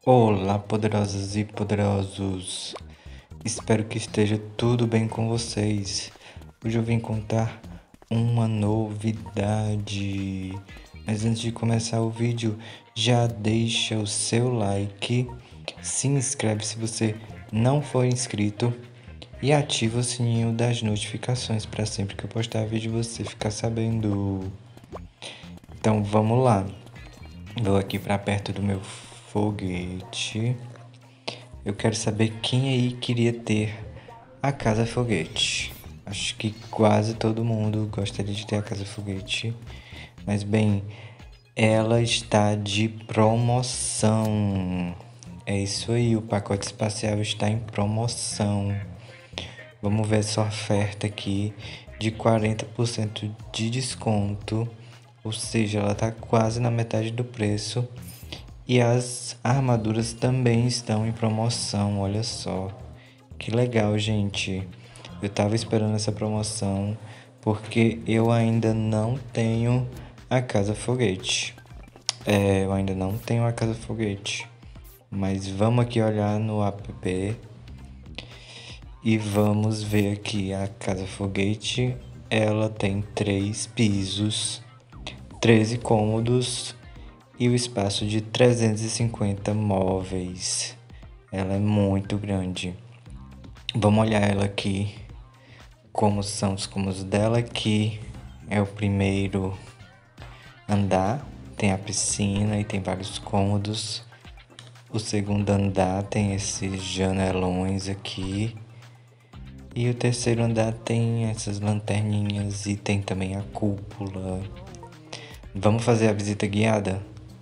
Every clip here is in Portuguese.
Olá, poderosas e poderosos! Espero que esteja tudo bem com vocês. Hoje eu vim contar uma novidade. Mas antes de começar o vídeo, já deixa o seu like, se inscreve se você não for inscrito e ativa o sininho das notificações para sempre que eu postar vídeo você ficar sabendo. Então vamos lá. Vou aqui para perto do meu foguete. Eu quero saber quem aí queria ter a casa foguete. Acho que quase todo mundo gostaria de ter a casa foguete. Mas bem, ela está de promoção. É isso aí, o pacote espacial está em promoção. Vamos ver essa oferta aqui de 40% de desconto. Ou seja, ela está quase na metade do preço. E as armaduras também estão em promoção, olha só. Que legal, gente. Eu tava esperando essa promoção porque eu ainda não tenho a casa foguete. Eu ainda não tenho a casa foguete. Mas vamos aqui olhar no app e vamos ver aqui a casa foguete. Ela tem 3 pisos, 13 cômodos e o espaço de 350 móveis. Ela é muito grande. Vamos olhar ela aqui, como são os cômodos dela. Aqui é o primeiro andar, tem a piscina e tem vários cômodos. O segundo andar tem esses janelões aqui. E o terceiro andar tem essas lanterninhas e tem também a cúpula. Vamos fazer a visita guiada?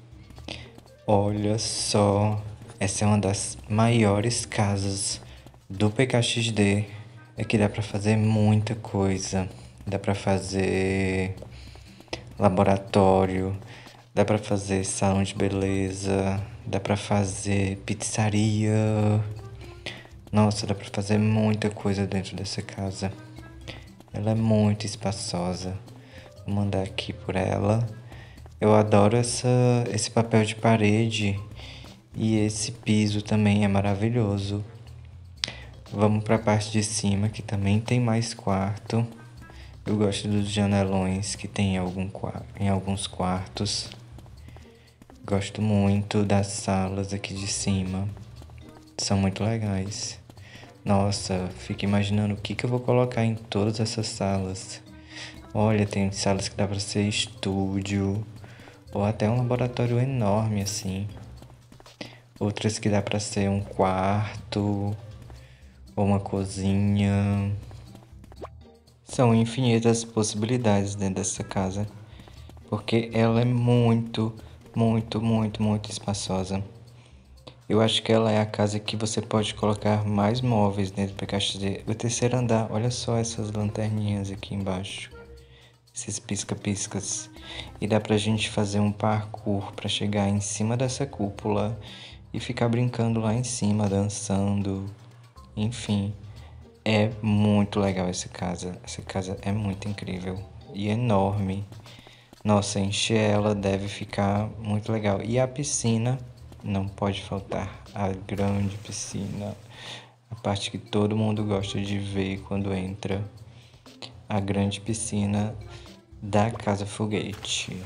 Olha só, essa é uma das maiores casas do PKXD. Aqui dá pra fazer muita coisa. Dá pra fazer laboratório, dá pra fazer salão de beleza, dá pra fazer pizzaria. Nossa, dá pra fazer muita coisa dentro dessa casa. Ela é muito espaçosa. Vou mandar aqui por ela. Eu adoro esse papel de parede e esse piso também é maravilhoso. Vamos para a parte de cima que também tem mais quarto. Eu gosto dos janelões que tem em alguns quartos. Gosto muito das salas aqui de cima. São muito legais. Nossa, fico imaginando o que eu vou colocar em todas essas salas. Olha, tem salas que dá para ser estúdio ou até um laboratório enorme assim. Outras que dá para ser um quarto ou uma cozinha. São infinitas possibilidades dentro dessa casa, porque ela é muito, muito, muito, muito espaçosa. Eu acho que ela é a casa que você pode colocar mais móveis dentro da PKXD. O terceiro andar, olha só essas lanterninhas aqui embaixo. Esses pisca-piscas. E dá pra gente fazer um parkour pra chegar em cima dessa cúpula e ficar brincando lá em cima, dançando. Enfim, é muito legal essa casa. Essa casa é muito incrível e enorme. Nossa, encher ela deve ficar muito legal. E a piscina, não pode faltar. A grande piscina. A parte que todo mundo gosta de ver quando entra. A grande piscina da Casa Foguete.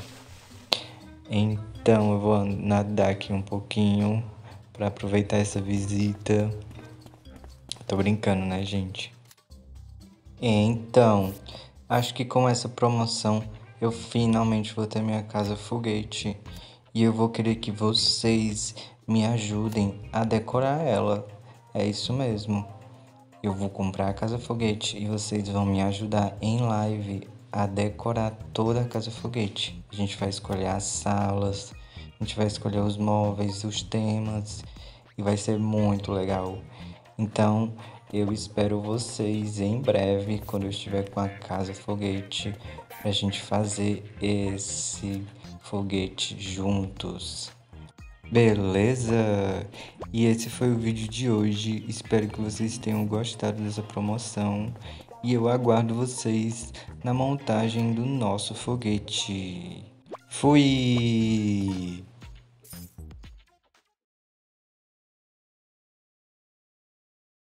Então eu vou nadar aqui um pouquinho para aproveitar essa visita. Tô brincando, né, gente? Então, acho que com essa promoção eu finalmente vou ter minha Casa Foguete e eu vou querer que vocês me ajudem a decorar ela. É isso mesmo. Eu vou comprar a Casa Foguete e vocês vão me ajudar em live a decorar toda a Casa Foguete. A gente vai escolher as salas, a gente vai escolher os móveis, os temas e vai ser muito legal. Então, eu espero vocês em breve, quando eu estiver com a Casa Foguete, pra gente fazer esse foguete juntos. Beleza? E esse foi o vídeo de hoje. Espero que vocês tenham gostado dessa promoção. E eu aguardo vocês na montagem do nosso foguete. Fui!